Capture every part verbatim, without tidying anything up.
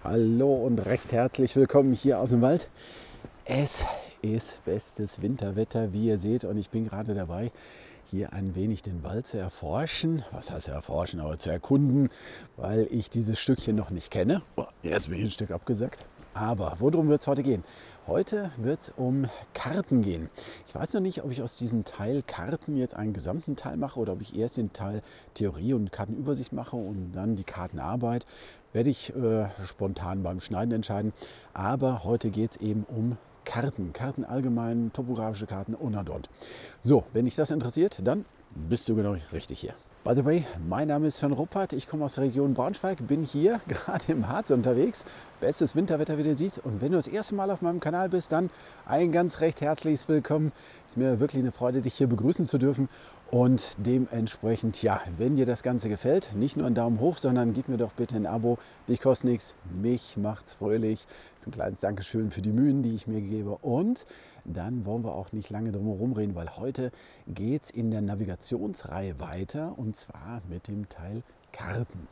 Hallo und recht herzlich willkommen hier aus dem Wald. Es ist bestes Winterwetter, wie ihr seht, und ich bin gerade dabei, hier ein wenig den Wald zu erforschen. Was heißt erforschen, aber zu erkunden, weil ich dieses Stückchen noch nicht kenne. Oh, jetzt bin ich ein Stück abgesackt. Aber worum wird es heute gehen? Heute wird es um Karten gehen. Ich weiß noch nicht, ob ich aus diesem Teil Karten jetzt einen gesamten Teil mache oder ob ich erst den Teil Theorie und Kartenübersicht mache und dann die Kartenarbeit. Werde ich äh, spontan beim Schneiden entscheiden. Aber heute geht es eben um Karten. Karten allgemein, topografische Karten und und und. So, wenn dich das interessiert, dann bist du genau richtig hier. By the way, mein Name ist Sven Ruppert, ich komme aus der Region Braunschweig, bin hier gerade im Harz unterwegs. Bestes Winterwetter, wie du siehst. Und wenn du das erste Mal auf meinem Kanal bist, dann ein ganz recht herzliches Willkommen. Es ist mir wirklich eine Freude, dich hier begrüßen zu dürfen. Und dementsprechend, ja, wenn dir das Ganze gefällt, nicht nur einen Daumen hoch, sondern gib mir doch bitte ein Abo. Dich kostet nichts, mich macht's fröhlich. Das ist ein kleines Dankeschön für die Mühen, die ich mir gebe. Und dann wollen wir auch nicht lange drum herum reden, weil heute geht es in der Navigationsreihe weiter, und zwar mit dem Teil Karten.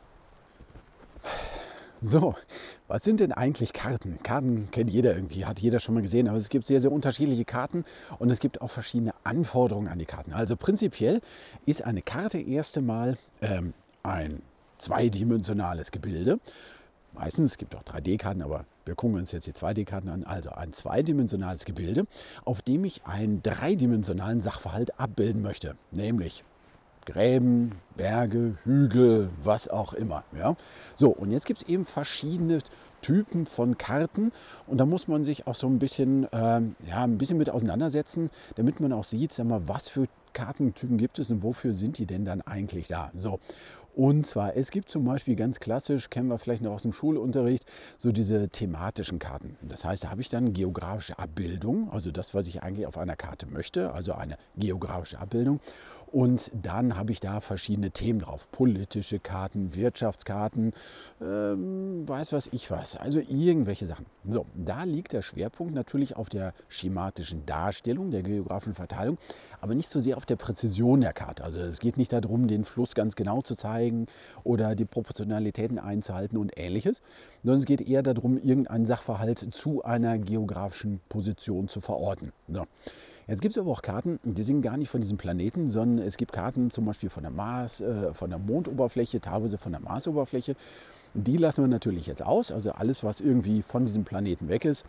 So, was sind denn eigentlich Karten? Karten kennt jeder irgendwie, hat jeder schon mal gesehen, aber es gibt sehr, sehr unterschiedliche Karten und es gibt auch verschiedene Anforderungen an die Karten. Also prinzipiell ist eine Karte erst einmal ähm, ein zweidimensionales Gebilde. Meistens, es gibt auch drei D-Karten, aber wir gucken uns jetzt die zwei D-Karten an. Also ein zweidimensionales Gebilde, auf dem ich einen dreidimensionalen Sachverhalt abbilden möchte, nämlich Gräben, Berge, Hügel, was auch immer. Ja? So, und jetzt gibt es eben verschiedene Typen von Karten und da muss man sich auch so ein bisschen, ähm, ja, ein bisschen mit auseinandersetzen, damit man auch sieht, sag mal, was für Kartentypen gibt es und wofür sind die denn dann eigentlich da. So. Und zwar, es gibt zum Beispiel ganz klassisch, kennen wir vielleicht noch aus dem Schulunterricht, so diese thematischen Karten. Das heißt, da habe ich dann geografische Abbildung, also das, was ich eigentlich auf einer Karte möchte, also eine geografische Abbildung. Und dann habe ich da verschiedene Themen drauf. Politische Karten, Wirtschaftskarten, ähm, weiß was ich was. Also irgendwelche Sachen. So, da liegt der Schwerpunkt natürlich auf der schematischen Darstellung, der geografischen Verteilung, aber nicht so sehr auf der Präzision der Karte. Also es geht nicht darum, den Fluss ganz genau zu zeigen oder die Proportionalitäten einzuhalten und ähnliches, sondern es geht eher darum, irgendeinen Sachverhalt zu einer geografischen Position zu verorten. So. Jetzt gibt es aber auch Karten, die sind gar nicht von diesem Planeten, sondern es gibt Karten zum Beispiel von der Mars, äh, von der Mondoberfläche, teilweise von der Marsoberfläche. Die lassen wir natürlich jetzt aus, also alles, was irgendwie von diesem Planeten weg ist.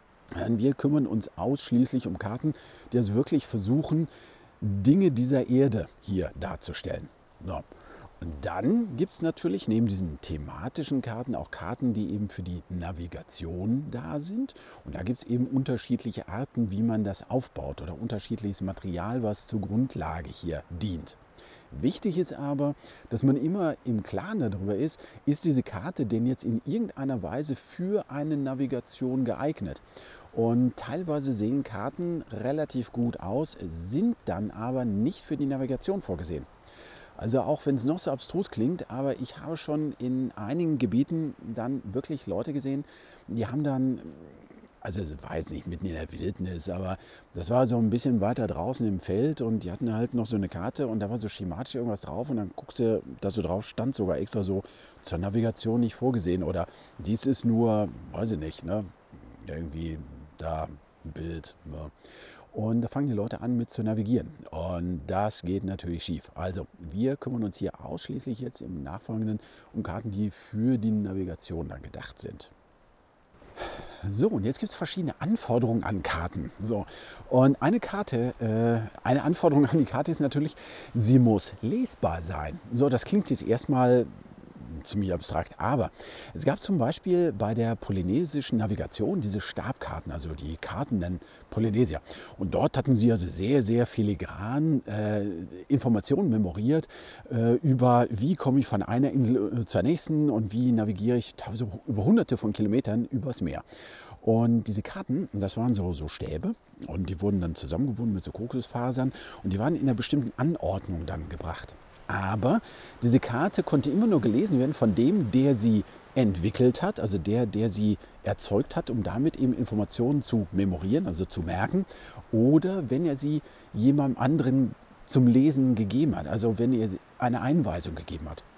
Wir kümmern uns ausschließlich um Karten, die also wirklich versuchen, Dinge dieser Erde hier darzustellen. So. Und dann gibt es natürlich neben diesen thematischen Karten auch Karten, die eben für die Navigation da sind. Und da gibt es eben unterschiedliche Arten, wie man das aufbaut oder unterschiedliches Material, was zur Grundlage hier dient. Wichtig ist aber, dass man immer im Klaren darüber ist, ist diese Karte denn jetzt in irgendeiner Weise für eine Navigation geeignet. Und teilweise sehen Karten relativ gut aus, sind dann aber nicht für die Navigation vorgesehen. Also auch wenn es noch so abstrus klingt, aber ich habe schon in einigen Gebieten dann wirklich Leute gesehen, die haben dann, also es war jetzt nicht mitten in der Wildnis, aber das war so ein bisschen weiter draußen im Feld und die hatten halt noch so eine Karte und da war so schematisch irgendwas drauf und dann guckst du, da so drauf stand sogar extra so zur Navigation nicht vorgesehen oder dies ist nur, weiß ich nicht, ne, irgendwie da ein Bild. Ne. Und da fangen die Leute an mit zu navigieren. Und das geht natürlich schief. Also wir kümmern uns hier ausschließlich jetzt im Nachfolgenden um Karten, die für die Navigation dann gedacht sind. So, und jetzt gibt es verschiedene Anforderungen an Karten. So, und eine Karte, äh, eine Anforderung an die Karte ist natürlich, sie muss lesbar sein. So, das klingt jetzt erstmal ziemlich abstrakt, aber es gab zum Beispiel bei der polynesischen Navigation diese Stabkarten, also die Karten der Polynesier. Und dort hatten sie also sehr, sehr filigran äh, Informationen memoriert äh, über, wie komme ich von einer Insel äh, zur nächsten und wie navigiere ich teilweise über hunderte von Kilometern übers Meer. Und diese Karten, das waren so, so Stäbe und die wurden dann zusammengebunden mit so Kokosfasern und die waren in einer bestimmten Anordnung dann gebracht. Aber diese Karte konnte immer nur gelesen werden von dem, der sie entwickelt hat, also der, der sie erzeugt hat, um damit eben Informationen zu memorieren, also zu merken, oder wenn er sie jemandem anderen zum Lesen gegeben hat, also wenn er eine Einweisung gegeben hat.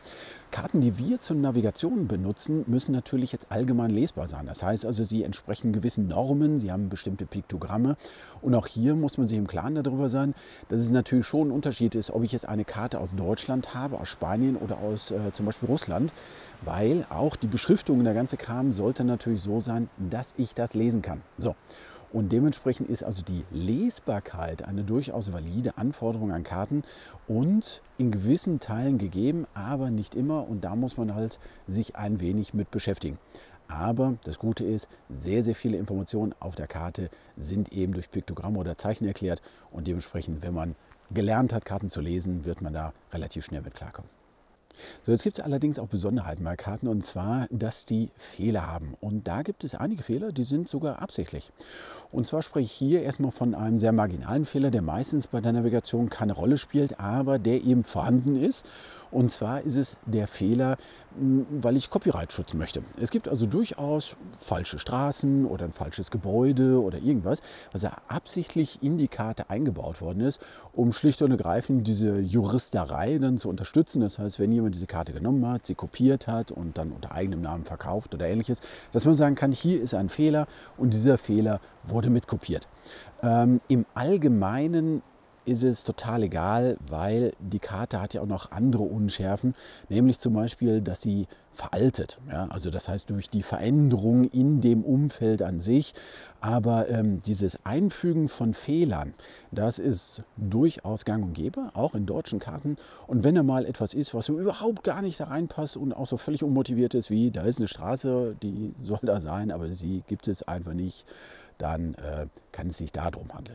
Karten, die wir zur Navigation benutzen, müssen natürlich jetzt allgemein lesbar sein. Das heißt also, sie entsprechen gewissen Normen, sie haben bestimmte Piktogramme. Und auch hier muss man sich im Klaren darüber sein, dass es natürlich schon ein Unterschied ist, ob ich jetzt eine Karte aus Deutschland habe, aus Spanien oder aus äh, zum Beispiel Russland. Weil auch die Beschriftung und der ganze Kram sollte natürlich so sein, dass ich das lesen kann. So. Und dementsprechend ist also die Lesbarkeit eine durchaus valide Anforderung an Karten und in gewissen Teilen gegeben, aber nicht immer. Und da muss man halt sich ein wenig mit beschäftigen. Aber das Gute ist, sehr, sehr viele Informationen auf der Karte sind eben durch Piktogramme oder Zeichen erklärt. Und dementsprechend, wenn man gelernt hat, Karten zu lesen, wird man da relativ schnell mit klarkommen. So, jetzt gibt es allerdings auch Besonderheiten bei Karten, und zwar, dass die Fehler haben. Und da gibt es einige Fehler, die sind sogar absichtlich. Und zwar spreche ich hier erstmal von einem sehr marginalen Fehler, der meistens bei der Navigation keine Rolle spielt, aber der eben vorhanden ist. Und zwar ist es der Fehler, weil ich Copyright schützen möchte. Es gibt also durchaus falsche Straßen oder ein falsches Gebäude oder irgendwas, was ja absichtlich in die Karte eingebaut worden ist, um schlicht und ergreifend diese Juristerei dann zu unterstützen. Das heißt, wenn jemand diese Karte genommen hat, sie kopiert hat und dann unter eigenem Namen verkauft oder ähnliches, dass man sagen kann, hier ist ein Fehler und dieser Fehler wurde mitkopiert. Ähm, im Allgemeinen ist es total egal, weil die Karte hat ja auch noch andere Unschärfen, nämlich zum Beispiel, dass sie veraltet. Ja? Also das heißt durch die Veränderung in dem Umfeld an sich. Aber ähm, dieses Einfügen von Fehlern, das ist durchaus gang und gäbe, auch in deutschen Karten. Und wenn da mal etwas ist, was so überhaupt gar nicht da reinpasst und auch so völlig unmotiviert ist, wie da ist eine Straße, die soll da sein, aber sie gibt es einfach nicht, dann äh, kann es sich darum handeln.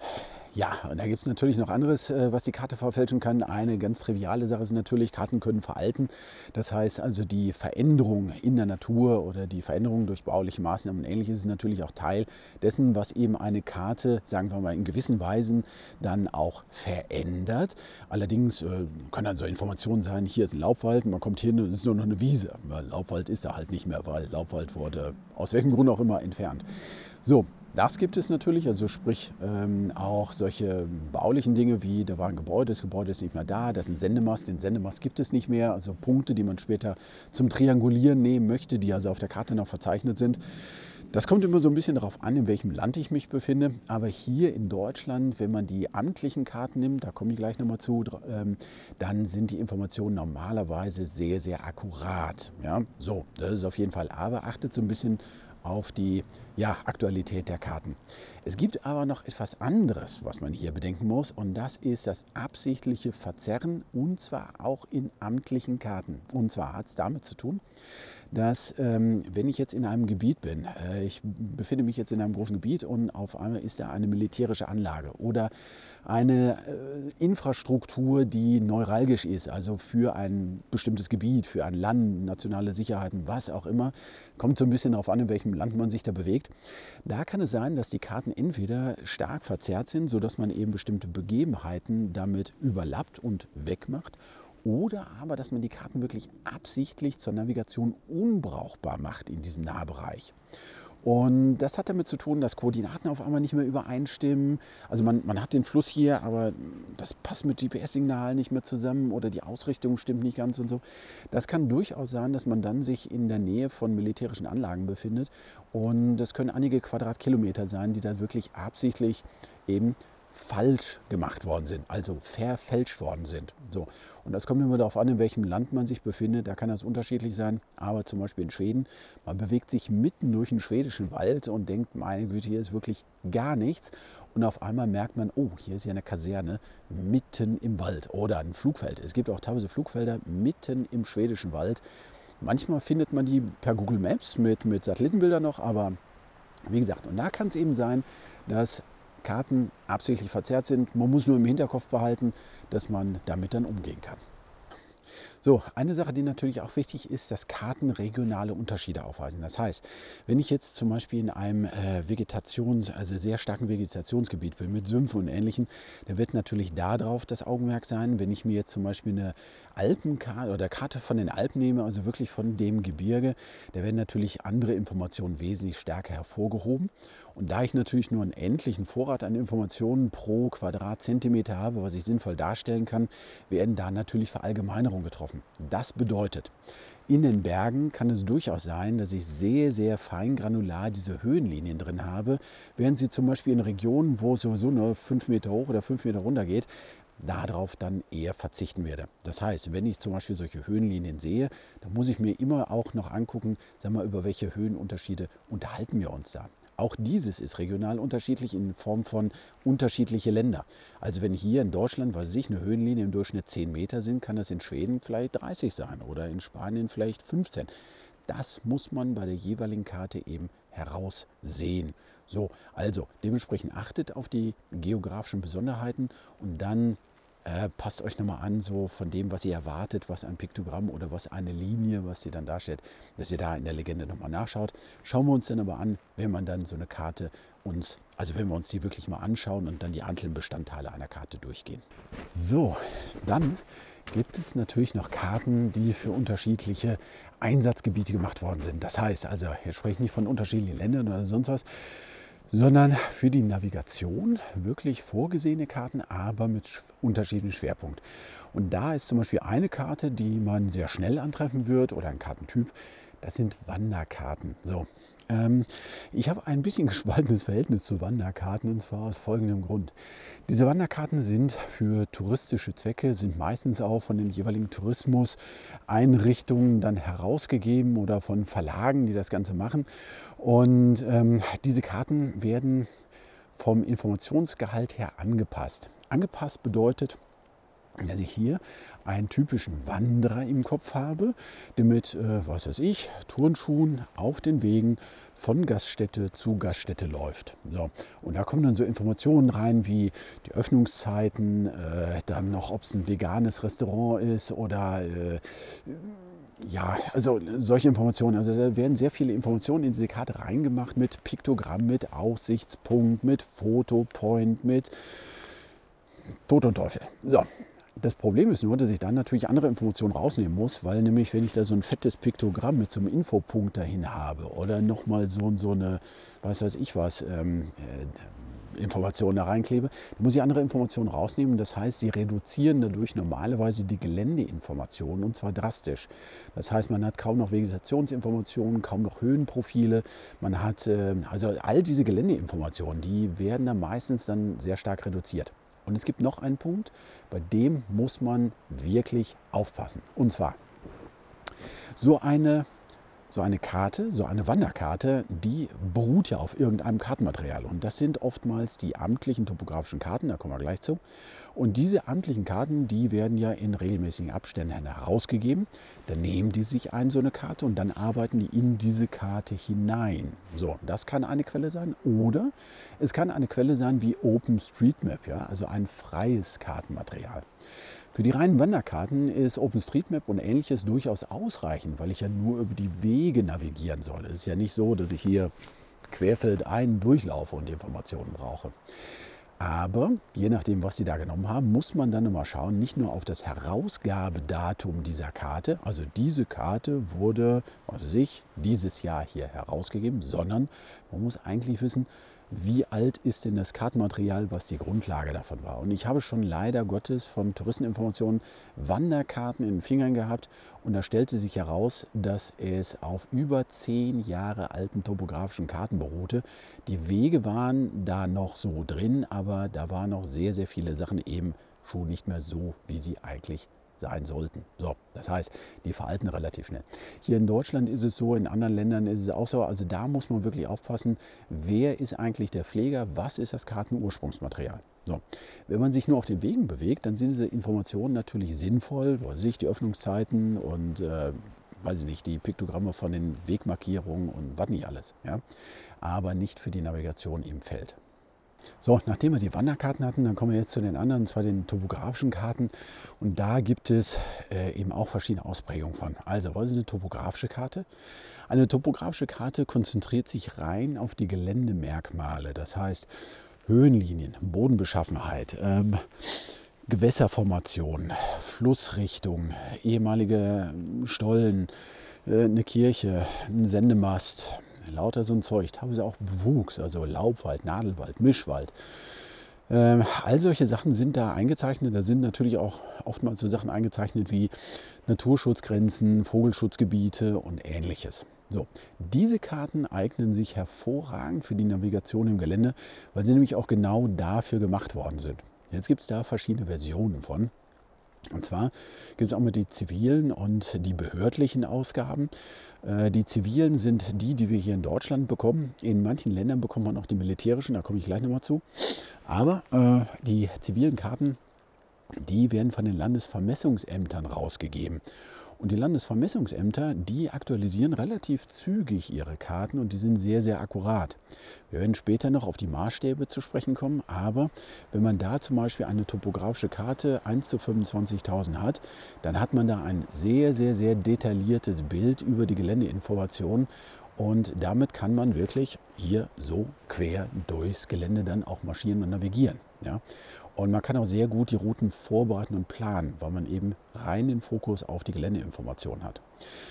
Ja, und da gibt es natürlich noch anderes, was die Karte verfälschen kann. Eine ganz triviale Sache ist natürlich, Karten können veralten. Das heißt also, die Veränderung in der Natur oder die Veränderung durch bauliche Maßnahmen und ähnliches ist natürlich auch Teil dessen, was eben eine Karte, sagen wir mal, in gewissen Weisen dann auch verändert. Allerdings äh, kann dann so Informationen sein, hier ist ein Laubwald, man kommt hin und es ist nur noch eine Wiese. Weil Laubwald ist da halt nicht mehr, weil Laubwald wurde aus welchem Grund auch immer entfernt. So. Das gibt es natürlich, also sprich ähm, auch solche baulichen Dinge wie, da war ein Gebäude, das Gebäude ist nicht mehr da, da ist ein Sendemast, den Sendemast gibt es nicht mehr, also Punkte, die man später zum Triangulieren nehmen möchte, die also auf der Karte noch verzeichnet sind. Das kommt immer so ein bisschen darauf an, in welchem Land ich mich befinde, aber hier in Deutschland, wenn man die amtlichen Karten nimmt, da komme ich gleich nochmal zu, ähm, dann sind die Informationen normalerweise sehr, sehr akkurat. Ja? So, das ist auf jeden Fall, aber achtet so ein bisschen auf die ja, Aktualität der Karten. Es gibt aber noch etwas anderes, was man hier bedenken muss, und das ist das absichtliche Verzerren, und zwar auch in amtlichen Karten. Und zwar hat es damit zu tun, dass ähm, wenn ich jetzt in einem Gebiet bin, äh, ich befinde mich jetzt in einem großen Gebiet und auf einmal ist da eine militärische Anlage oder eine äh, Infrastruktur, die neuralgisch ist, also für ein bestimmtes Gebiet, für ein Land, nationale Sicherheiten, was auch immer, kommt so ein bisschen darauf an, in welchem Land man sich da bewegt. Da kann es sein, dass die Karten entweder stark verzerrt sind, sodass man eben bestimmte Begebenheiten damit überlappt und wegmacht, oder aber, dass man die Karten wirklich absichtlich zur Navigation unbrauchbar macht in diesem Nahbereich. Und das hat damit zu tun, dass Koordinaten auf einmal nicht mehr übereinstimmen. Also man, man hat den Fluss hier, aber das passt mit G P S-Signalen nicht mehr zusammen oder die Ausrichtung stimmt nicht ganz und so. Das kann durchaus sein, dass man dann sich in der Nähe von militärischen Anlagen befindet. Und das können einige Quadratkilometer sein, die da wirklich absichtlich eben falsch gemacht worden sind, also verfälscht worden sind. So. Und das kommt immer darauf an, in welchem Land man sich befindet. Da kann das unterschiedlich sein. Aber zum Beispiel in Schweden, man bewegt sich mitten durch den schwedischen Wald und denkt, meine Güte, hier ist wirklich gar nichts. Und auf einmal merkt man, oh, hier ist ja eine Kaserne mitten im Wald oder ein Flugfeld. Es gibt auch teilweise Flugfelder mitten im schwedischen Wald. Manchmal findet man die per Google Maps mit, mit Satellitenbildern noch, aber wie gesagt, und da kann es eben sein, dass Karten absichtlich verzerrt sind. Man muss nur im Hinterkopf behalten, dass man damit dann umgehen kann. So, eine Sache, die natürlich auch wichtig ist, dass Karten regionale Unterschiede aufweisen. Das heißt, wenn ich jetzt zum Beispiel in einem äh, Vegetations-, also sehr starken Vegetationsgebiet bin, mit Sümpfen und Ähnlichem, dann wird natürlich darauf das Augenmerk sein, wenn ich mir jetzt zum Beispiel eine Alpenkarte oder Karte von den Alpen nehme, also wirklich von dem Gebirge, da werden natürlich andere Informationen wesentlich stärker hervorgehoben. Und da ich natürlich nur einen endlichen Vorrat an Informationen pro Quadratzentimeter habe, was ich sinnvoll darstellen kann, werden da natürlich Verallgemeinerungen getroffen. laufen. Das bedeutet, in den Bergen kann es durchaus sein, dass ich sehr, sehr fein granular diese Höhenlinien drin habe, während sie zum Beispiel in Regionen, wo sowieso nur fünf Meter hoch oder fünf Meter runter geht, darauf dann eher verzichten werde. Das heißt, wenn ich zum Beispiel solche Höhenlinien sehe, dann muss ich mir immer auch noch angucken, sag mal, über welche Höhenunterschiede unterhalten wir uns da. Auch dieses ist regional unterschiedlich in Form von unterschiedliche Länder. Also wenn hier in Deutschland, was weiß ich, eine Höhenlinie im Durchschnitt zehn Meter sind, kann das in Schweden vielleicht dreißig sein oder in Spanien vielleicht fünfzehn. Das muss man bei der jeweiligen Karte eben heraussehen. So, also dementsprechend achtet auf die geografischen Besonderheiten und dann äh, passt euch nochmal an, so von dem, was ihr erwartet, was ein Piktogramm oder was eine Linie, was ihr dann darstellt, dass ihr da in der Legende nochmal nachschaut. Schauen wir uns dann aber an, wenn man dann so eine Karte uns, also wenn wir uns die wirklich mal anschauen und dann die einzelnen Bestandteile einer Karte durchgehen. So, dann gibt es natürlich noch Karten, die für unterschiedliche Einsatzgebiete gemacht worden sind. Das heißt, also hier spreche ich nicht von unterschiedlichen Ländern oder sonst was, sondern für die Navigation wirklich vorgesehene Karten, aber mit unterschiedlichem Schwerpunkt. Und da ist zum Beispiel eine Karte, die man sehr schnell antreffen wird oder ein Kartentyp, das sind Wanderkarten. So, ähm, ich habe ein bisschen gespaltenes Verhältnis zu Wanderkarten und zwar aus folgendem Grund. Diese Wanderkarten sind für touristische Zwecke, sind meistens auch von den jeweiligen Tourismuseinrichtungen dann herausgegeben oder von Verlagen, die das Ganze machen. Und ähm, diese Karten werden vom Informationsgehalt her angepasst. Angepasst bedeutet, dass ich hier einen typischen Wanderer im Kopf habe, der mit, äh, was weiß ich, Turnschuhen auf den Wegen von Gaststätte zu Gaststätte läuft. So. Und da kommen dann so Informationen rein wie die Öffnungszeiten, äh, dann noch, ob es ein veganes Restaurant ist oder äh, ja, also solche Informationen. Also da werden sehr viele Informationen in diese Karte reingemacht mit Piktogramm, mit Aussichtspunkt, mit Fotopoint, mit Tod und Teufel. So. Das Problem ist nur, dass ich dann natürlich andere Informationen rausnehmen muss, weil nämlich, wenn ich da so ein fettes Piktogramm mit so einem Infopunkt dahin habe oder nochmal so, so eine, was weiß ich was, ähm, äh, Informationen da reinklebe, dann muss ich andere Informationen rausnehmen. Das heißt, sie reduzieren dadurch normalerweise die Geländeinformationen und zwar drastisch. Das heißt, man hat kaum noch Vegetationsinformationen, kaum noch Höhenprofile. Man hat, äh, also all diese Geländeinformationen, die werden dann meistens dann sehr stark reduziert. Und es gibt noch einen Punkt, bei dem muss man wirklich aufpassen. Und zwar, so eine, so eine Karte, so eine Wanderkarte, die beruht ja auf irgendeinem Kartenmaterial. Und das sind oftmals die amtlichen topografischen Karten, da kommen wir gleich zu. Und diese amtlichen Karten, die werden ja in regelmäßigen Abständen herausgegeben. Dann nehmen die sich ein, so eine Karte, und dann arbeiten die in diese Karte hinein. So, das kann eine Quelle sein. Oder es kann eine Quelle sein wie OpenStreetMap, ja, also ein freies Kartenmaterial. Für die reinen Wanderkarten ist OpenStreetMap und Ähnliches durchaus ausreichend, weil ich ja nur über die Wege navigieren soll. Es ist ja nicht so, dass ich hier querfeldein durchlaufe und die Informationen brauche. Aber je nachdem, was Sie da genommen haben, muss man dann nochmal schauen, nicht nur auf das Herausgabedatum dieser Karte, also diese Karte wurde, was weiß ich, dieses Jahr hier herausgegeben, sondern man muss eigentlich wissen, wie alt ist denn das Kartenmaterial, was die Grundlage davon war. Und ich habe schon leider Gottes von Touristeninformationen Wanderkarten in den Fingern gehabt und da stellte sich heraus, dass es auf über zehn Jahre alten topografischen Karten beruhte. Die Wege waren da noch so drin, aber da waren noch sehr, sehr viele Sachen eben schon nicht mehr so, wie sie eigentlich sein sollten. So, das heißt, die veralten relativ schnell. Hier in Deutschland ist es so, in anderen Ländern ist es auch so. Also da muss man wirklich aufpassen, wer ist eigentlich der Pfleger, was ist das Kartenursprungsmaterial. So, wenn man sich nur auf den Wegen bewegt, dann sind diese Informationen natürlich sinnvoll, weiß ich, die Öffnungszeiten und äh, weiß ich nicht, die Piktogramme von den Wegmarkierungen und was nicht alles. Ja? Aber nicht für die Navigation im Feld. So, nachdem wir die Wanderkarten hatten, dann kommen wir jetzt zu den anderen, und zwar den topografischen Karten. Und da gibt es äh, eben auch verschiedene Ausprägungen von. Also, was ist eine topografische Karte? Eine topografische Karte konzentriert sich rein auf die Geländemerkmale. Das heißt, Höhenlinien, Bodenbeschaffenheit, ähm, Gewässerformation, Flussrichtung, ehemalige Stollen, äh, eine Kirche, ein Sendemast. Lauter so ein Zeug. Teilweise auch Bewuchs, also Laubwald, Nadelwald, Mischwald. Ähm, all solche Sachen sind da eingezeichnet. Da sind natürlich auch oftmals so Sachen eingezeichnet wie Naturschutzgrenzen, Vogelschutzgebiete und ähnliches. So, diese Karten eignen sich hervorragend für die Navigation im Gelände, weil sie nämlich auch genau dafür gemacht worden sind. Jetzt gibt es da verschiedene Versionen von. Und zwar gibt es auch mal die zivilen und die behördlichen Ausgaben. Äh, Die zivilen sind die, die wir hier in Deutschland bekommen. In manchen Ländern bekommt man auch die militärischen, da komme ich gleich nochmal zu. Aber äh, die zivilen Karten, die werden von den Landesvermessungsämtern rausgegeben. Und die Landesvermessungsämter, die aktualisieren relativ zügig ihre Karten und die sind sehr, sehr akkurat. Wir werden später noch auf die Maßstäbe zu sprechen kommen, aber wenn man da zum Beispiel eine topografische Karte eins zu fünfundzwanzigtausend hat, dann hat man da ein sehr, sehr, sehr detailliertes Bild über die Geländeinformationen und damit kann man wirklich hier so quer durchs Gelände dann auch marschieren und navigieren. Ja? Und man kann auch sehr gut die Routen vorbereiten und planen, weil man eben rein den Fokus auf die Geländeinformation hat.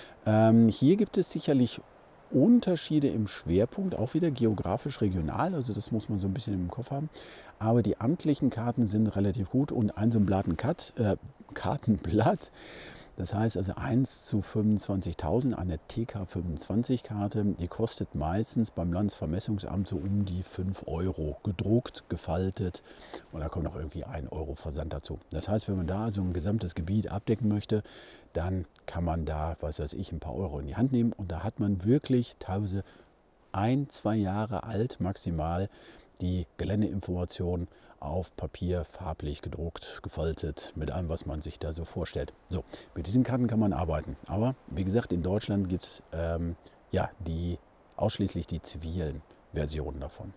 Ähm, hier gibt es sicherlich Unterschiede im Schwerpunkt, auch wieder geografisch regional, also das muss man so ein bisschen im Kopf haben. Aber die amtlichen Karten sind relativ gut und ein so ein Blatt, ein Cut, äh, Kartenblatt. Das heißt also eins zu fünfundzwanzigtausend, eine T K fünfundzwanzig Karte, die kostet meistens beim Landesvermessungsamt so um die fünf Euro, gedruckt, gefaltet und da kommt noch irgendwie ein Euro Versand dazu. Das heißt, wenn man da so ein gesamtes Gebiet abdecken möchte, dann kann man da, was weiß ich, ein paar Euro in die Hand nehmen und da hat man wirklich teilweise ein, zwei Jahre alt maximal die Geländeinformationen auf Papier, farblich gedruckt, gefaltet, mit allem, was man sich da so vorstellt. So, mit diesen Karten kann man arbeiten. Aber wie gesagt, in Deutschland gibt es ähm, ja, die, ausschließlich die zivilen Versionen davon.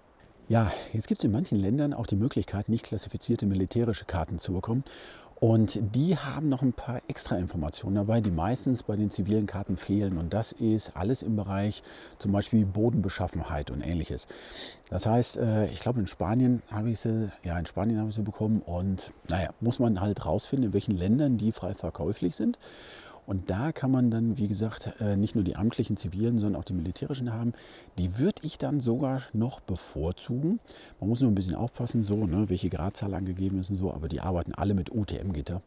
Ja, jetzt gibt es in manchen Ländern auch die Möglichkeit, nicht klassifizierte militärische Karten zu bekommen. Und die haben noch ein paar extra Informationen dabei, die meistens bei den zivilen Karten fehlen. Und das ist alles im Bereich zum Beispiel Bodenbeschaffenheit und ähnliches. Das heißt, äh, ich glaube in Spanien habe ich sie, ja in Spanien habe ich sie bekommen. Und naja, muss man halt rausfinden, in welchen Ländern die frei verkäuflich sind. Und da kann man dann, wie gesagt, äh, nicht nur die amtlichen zivilen, sondern auch die militärischen haben. Die würde ich dann sogar noch bevorzugen. Man muss nur ein bisschen aufpassen, so, ne, welche Gradzahl angegeben ist und so, aber die arbeiten alle mit U T M-Gitter.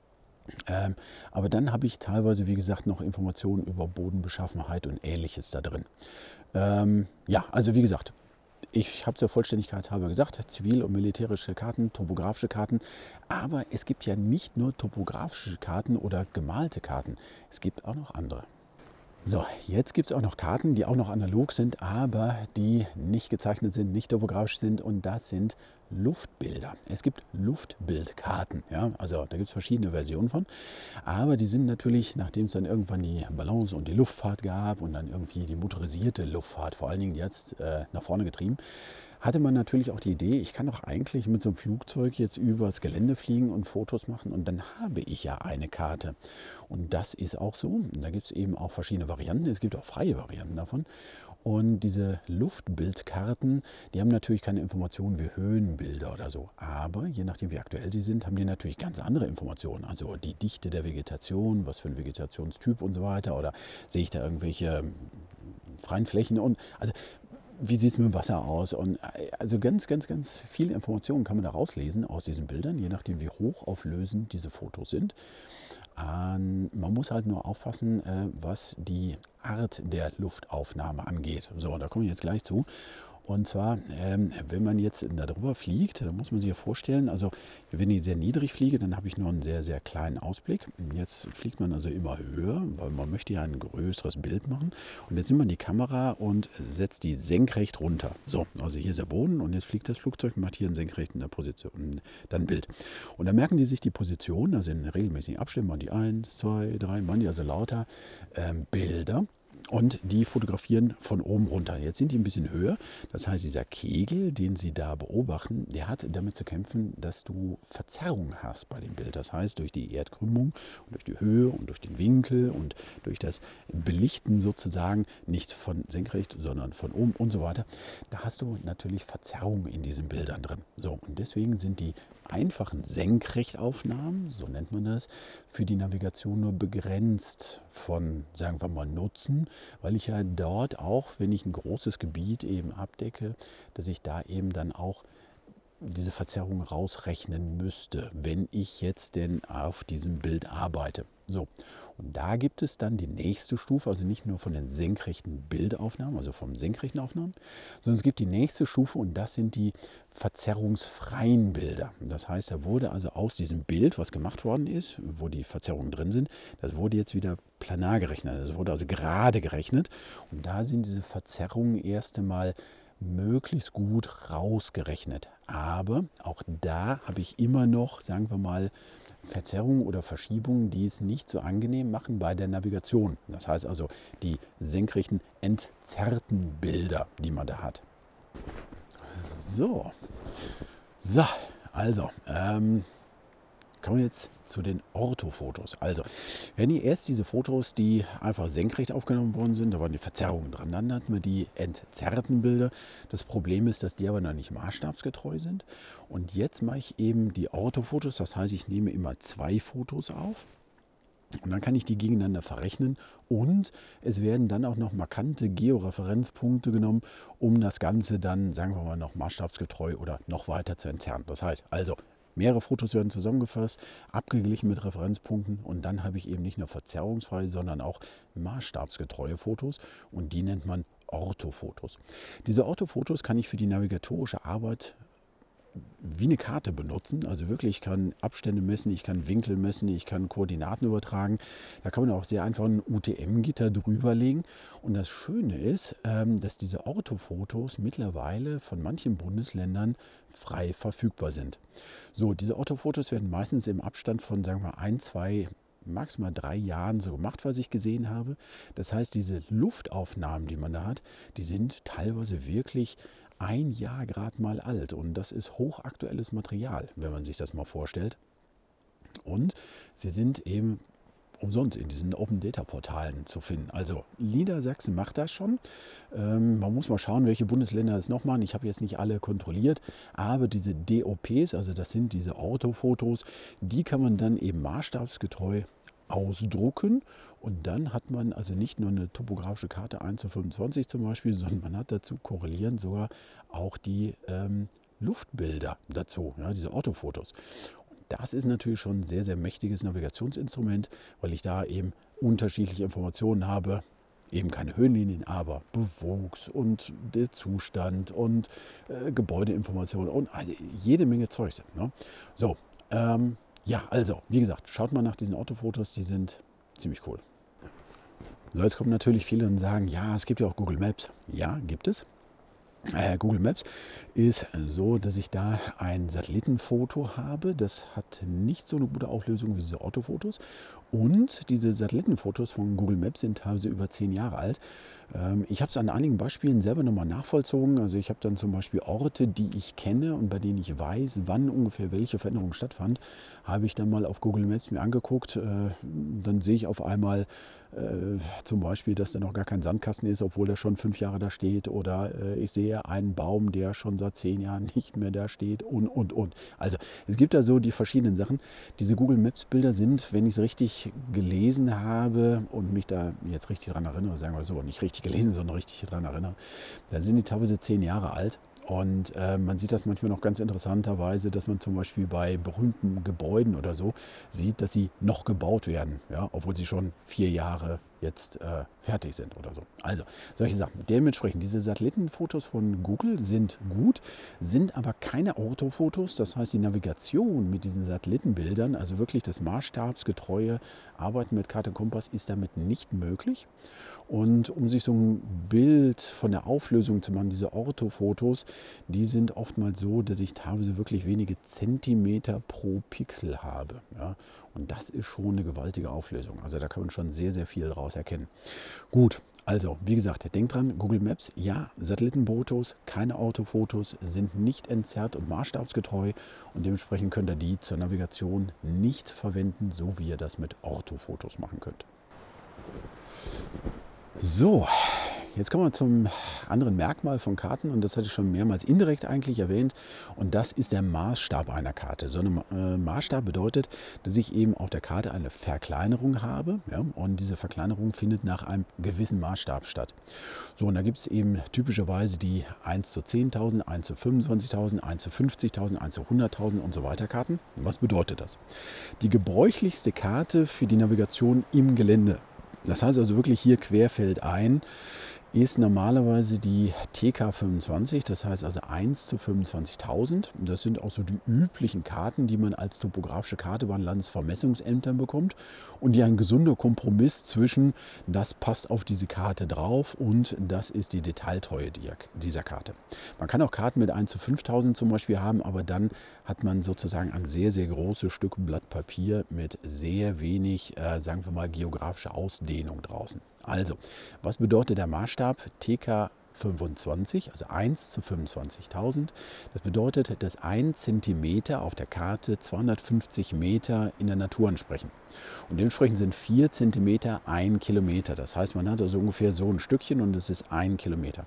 Ähm, aber dann habe ich teilweise, wie gesagt, noch Informationen über Bodenbeschaffenheit und Ähnliches da drin. Ähm, ja, also wie gesagt, ich habe zur Vollständigkeit halber gesagt, zivil- und militärische Karten, topografische Karten. Aber es gibt ja nicht nur topografische Karten oder gemalte Karten. Es gibt auch noch andere. So, jetzt gibt es auch noch Karten, die auch noch analog sind, aber die nicht gezeichnet sind, nicht topografisch sind. Und das sind Luftbilder. Es gibt Luftbildkarten. Ja? Also da gibt es verschiedene Versionen von. Aber die sind natürlich, nachdem es dann irgendwann die Ballons und die Luftfahrt gab und dann irgendwie die motorisierte Luftfahrt, vor allen Dingen jetzt äh, nach vorne getrieben, hatte man natürlich auch die Idee, ich kann doch eigentlich mit so einem Flugzeug jetzt übers Gelände fliegen und Fotos machen und dann habe ich ja eine Karte. Und das ist auch so. Und da gibt es eben auch verschiedene Varianten. Es gibt auch freie Varianten davon. Und diese Luftbildkarten, die haben natürlich keine Informationen wie Höhenbilder oder so. Aber je nachdem, wie aktuell die sind, haben die natürlich ganz andere Informationen. Also die Dichte der Vegetation, was für ein Vegetationstyp und so weiter. Oder sehe ich da irgendwelche freien Flächen und also wie sieht es mit dem Wasser aus? Und also ganz, ganz, ganz viele Informationen kann man da rauslesen aus diesen Bildern, je nachdem, wie hochauflösend diese Fotos sind. Ähm, man muss halt nur aufpassen, äh, was die Art der Luftaufnahme angeht. So, da komme ich jetzt gleich zu. Und zwar, ähm, wenn man jetzt darüber fliegt, dann muss man sich ja vorstellen, also wenn ich sehr niedrig fliege, dann habe ich nur einen sehr, sehr kleinen Ausblick. Jetzt fliegt man also immer höher, weil man möchte ja ein größeres Bild machen. Und jetzt nimmt man die Kamera und setzt die senkrecht runter. So, also hier ist der Boden und jetzt fliegt das Flugzeug und macht hier in senkrechter Position dann ein Bild. Und dann merken die sich die Position, also in regelmäßigen Abständen, machen die eins, zwei, drei, machen die also lauter ähm, Bilder. Und die fotografieren von oben runter. Jetzt sind die ein bisschen höher. Das heißt, dieser Kegel, den Sie da beobachten, der hat damit zu kämpfen, dass du Verzerrung hast bei dem Bild. Das heißt, durch die Erdkrümmung und durch die Höhe und durch den Winkel und durch das Belichten sozusagen, nicht von senkrecht, sondern von oben und so weiter, da hast du natürlich Verzerrung in diesen Bildern drin. So, und deswegen sind die einfachen Senkrechtaufnahmen, so nennt man das, für die Navigation nur begrenzt von, sagen wir mal, Nutzen, weil ich ja dort auch, wenn ich ein großes Gebiet eben abdecke, dass ich da eben dann auch diese Verzerrung rausrechnen müsste, wenn ich jetzt denn auf diesem Bild arbeite. So, und da gibt es dann die nächste Stufe, also nicht nur von den senkrechten Bildaufnahmen, also vom senkrechten Aufnahmen, sondern es gibt die nächste Stufe und das sind die verzerrungsfreien Bilder. Das heißt, da wurde also aus diesem Bild, was gemacht worden ist, wo die Verzerrungen drin sind, das wurde jetzt wieder planar gerechnet, das wurde also gerade gerechnet und da sind diese Verzerrungen erst einmal möglichst gut rausgerechnet. Aber auch da habe ich immer noch, sagen wir mal, Verzerrungen oder Verschiebungen, die es nicht so angenehm machen bei der Navigation. Das heißt also die senkrechten, entzerrten Bilder, die man da hat. So, so also, ähm, kommen wir jetzt zu den Orthofotos. Also, wenn ihr erst diese Fotos, die einfach senkrecht aufgenommen worden sind, da waren die Verzerrungen dran, dann hatten wir die entzerrten Bilder. Das Problem ist, dass die aber noch nicht maßstabsgetreu sind. Und jetzt mache ich eben die Orthofotos, das heißt, ich nehme immer zwei Fotos auf. Und dann kann ich die gegeneinander verrechnen und es werden dann auch noch markante Georeferenzpunkte genommen, um das Ganze dann, sagen wir mal, noch maßstabsgetreu oder noch weiter zu entzerren. Das heißt also, mehrere Fotos werden zusammengefasst, abgeglichen mit Referenzpunkten und dann habe ich eben nicht nur verzerrungsfreie, sondern auch maßstabsgetreue Fotos und die nennt man Orthofotos. Diese Orthofotos kann ich für die navigatorische Arbeit wie eine Karte benutzen. Also wirklich, ich kann Abstände messen, ich kann Winkel messen, ich kann Koordinaten übertragen. Da kann man auch sehr einfach ein U T M-Gitter drüber legen. Und das Schöne ist, dass diese Orthofotos mittlerweile von manchen Bundesländern frei verfügbar sind. So, diese Orthofotos werden meistens im Abstand von, sagen wir mal, ein, zwei, maximal drei Jahren so gemacht, was ich gesehen habe. Das heißt, diese Luftaufnahmen, die man da hat, die sind teilweise wirklich ein Jahr gerade mal alt und das ist hochaktuelles Material, wenn man sich das mal vorstellt. Und sie sind eben umsonst in diesen Open-Data-Portalen zu finden. Also Niedersachsen macht das schon. Ähm, man muss mal schauen, welche Bundesländer es noch machen. Ich habe jetzt nicht alle kontrolliert, aber diese D O Ps, also das sind diese Orthofotos, die kann man dann eben maßstabsgetreu ausdrucken und dann hat man also nicht nur eine topografische Karte eins zu fünfundzwanzig zum Beispiel, sondern man hat dazu korrelierend sogar auch die ähm, Luftbilder dazu, ja, diese Orthofotos. Und das ist natürlich schon ein sehr, sehr mächtiges Navigationsinstrument, weil ich da eben unterschiedliche Informationen habe, eben keine Höhenlinien, aber Bewuchs und der Zustand und äh, Gebäudeinformationen und jede Menge Zeugs. Ne? So, ähm, ja, also, wie gesagt, schaut mal nach diesen Orthofotos, die sind ziemlich cool. So, jetzt kommen natürlich viele und sagen, ja, es gibt ja auch Google Maps. Ja, gibt es. Äh, Google Maps ist so, dass ich da ein Satellitenfoto habe. Das hat nicht so eine gute Auflösung wie diese Orthofotos. Und diese Satellitenfotos von Google Maps sind teilweise über zehn Jahre alt. Ähm, ich habe es an einigen Beispielen selber nochmal nachvollzogen. Also ich habe dann zum Beispiel Orte, die ich kenne und bei denen ich weiß, wann ungefähr welche Veränderung stattfand, habe ich dann mal auf Google Maps mir angeguckt. Äh, dann sehe ich auf einmal äh, zum Beispiel, dass da noch gar kein Sandkasten ist, obwohl der schon fünf Jahre da steht. Oder äh, ich sehe einen Baum, der schon seit zehn Jahren nicht mehr da steht und, und, und. Also es gibt da so die verschiedenen Sachen. Diese Google Maps Bilder sind, wenn ich es richtig gelesen habe und mich da jetzt richtig dran erinnere, sagen wir so, nicht richtig gelesen, sondern richtig dran erinnere, dann sind die teilweise zehn Jahre alt. Und äh, man sieht das manchmal noch ganz interessanterweise, dass man zum Beispiel bei berühmten Gebäuden oder so sieht, dass sie noch gebaut werden, ja, obwohl sie schon vier Jahre jetzt äh, fertig sind oder so. Also solche Sachen. Dementsprechend, diese Satellitenfotos von Google sind gut, sind aber keine Orthofotos. Das heißt, die Navigation mit diesen Satellitenbildern, also wirklich das maßstabsgetreue Arbeiten mit Karte und Kompass, ist damit nicht möglich. Und um sich so ein Bild von der Auflösung zu machen, diese Orthofotos, die sind oftmals so, dass ich teilweise wirklich wenige Zentimeter pro Pixel habe. Ja. Und das ist schon eine gewaltige Auflösung. Also da kann man schon sehr, sehr viel daraus erkennen. Gut, also wie gesagt, denkt dran, Google Maps, ja, Satellitenfotos, keine Orthofotos, sind nicht entzerrt und maßstabsgetreu und dementsprechend könnt ihr die zur Navigation nicht verwenden, so wie ihr das mit Orthofotos machen könnt. So, jetzt kommen wir zum anderen Merkmal von Karten und das hatte ich schon mehrmals indirekt eigentlich erwähnt und das ist der Maßstab einer Karte. So ein äh, Maßstab bedeutet, dass ich eben auf der Karte eine Verkleinerung habe, ja, und diese Verkleinerung findet nach einem gewissen Maßstab statt. So, und da gibt es eben typischerweise die eins zu zehntausend, eins zu fünfundzwanzigtausend, eins zu fünfzigtausend, eins zu hunderttausend und so weiter Karten. Was bedeutet das? Die gebräuchlichste Karte für die Navigation im Gelände, das heißt also wirklich hier querfeldein, ist normalerweise die T K fünfundzwanzig, das heißt also eins zu fünfundzwanzigtausend. Das sind auch so die üblichen Karten, die man als topografische Karte bei den Landesvermessungsämtern bekommt und die ein gesunder Kompromiss zwischen das passt auf diese Karte drauf und das ist die Detailtreue dieser Karte. Man kann auch Karten mit eins zu fünftausend zum Beispiel haben, aber dann hat man sozusagen ein sehr, sehr großes Stück Blatt Papier mit sehr wenig, äh, sagen wir mal, geografischer Ausdehnung draußen. Also, was bedeutet der Maßstab T K fünfundzwanzig, also eins zu fünfundzwanzigtausend? Das bedeutet, dass ein Zentimeter auf der Karte zweihundertfünfzig Meter in der Natur entsprechen. Und dementsprechend sind vier Zentimeter ein Kilometer. Das heißt, man hat also ungefähr so ein Stückchen und es ist ein Kilometer.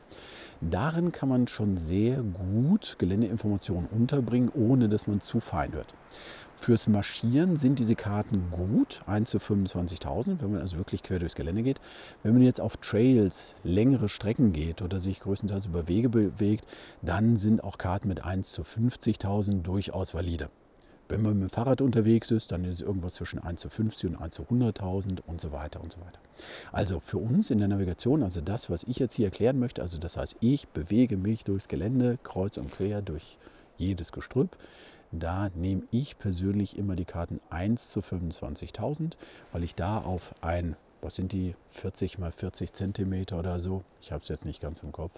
Darin kann man schon sehr gut Geländeinformationen unterbringen, ohne dass man zu fein wird. Fürs Marschieren sind diese Karten gut, eins zu fünfundzwanzigtausend, wenn man also wirklich quer durchs Gelände geht. Wenn man jetzt auf Trails längere Strecken geht oder sich größtenteils über Wege bewegt, dann sind auch Karten mit eins zu fünfzigtausend durchaus valide. Wenn man mit dem Fahrrad unterwegs ist, dann ist es irgendwas zwischen eins zu fünfzig und eins zu hunderttausend und so weiter und so weiter. Also für uns in der Navigation, also das, was ich jetzt hier erklären möchte, also das heißt, ich bewege mich durchs Gelände, kreuz und quer durch jedes Gestrüpp. Da nehme ich persönlich immer die Karten eins zu fünfundzwanzigtausend, weil ich da auf ein, was sind die, vierzig mal vierzig Zentimeter oder so, ich habe es jetzt nicht ganz im Kopf,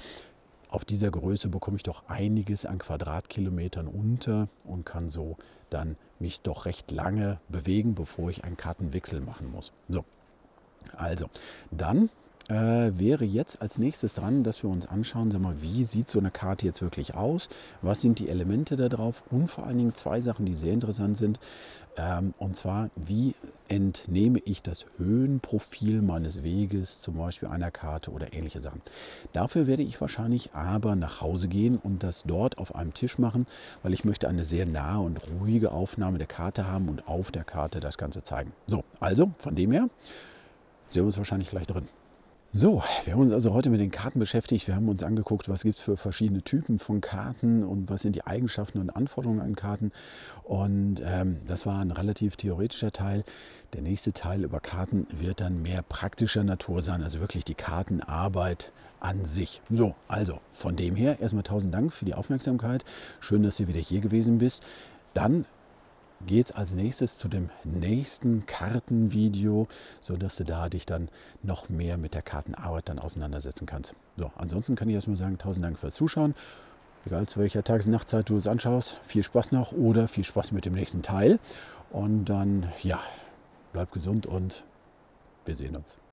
auf dieser Größe bekomme ich doch einiges an Quadratkilometern unter und kann so dann mich doch recht lange bewegen, bevor ich einen Kartenwechsel machen muss. So, also dann äh, wäre jetzt als nächstes dran, dass wir uns anschauen, sag mal, wie sieht so eine Karte jetzt wirklich aus, was sind die Elemente da drauf und vor allen Dingen zwei Sachen, die sehr interessant sind, ähm, und zwar, wie entnehme ich das Höhenprofil meines Weges, zum Beispiel einer Karte oder ähnliche Sachen. Dafür werde ich wahrscheinlich aber nach Hause gehen und das dort auf einem Tisch machen, weil ich möchte eine sehr nahe und ruhige Aufnahme der Karte haben und auf der Karte das Ganze zeigen. So, also von dem her sehen wir uns wahrscheinlich gleich drin. So, wir haben uns also heute mit den Karten beschäftigt. Wir haben uns angeguckt, was gibt es für verschiedene Typen von Karten und was sind die Eigenschaften und Anforderungen an Karten. Und ähm, das war ein relativ theoretischer Teil. Der nächste Teil über Karten wird dann mehr praktischer Natur sein, also wirklich die Kartenarbeit an sich. So, also von dem her erstmal tausend Dank für die Aufmerksamkeit. Schön, dass du wieder hier gewesen bist. Dann geht es als nächstes zu dem nächsten Kartenvideo, sodass du da dich dann noch mehr mit der Kartenarbeit dann auseinandersetzen kannst. So, ansonsten kann ich erstmal sagen, tausend Dank fürs Zuschauen. Egal zu welcher Tages- und Nachtzeit du es anschaust, viel Spaß noch oder viel Spaß mit dem nächsten Teil. Und dann, ja, bleib gesund und wir sehen uns.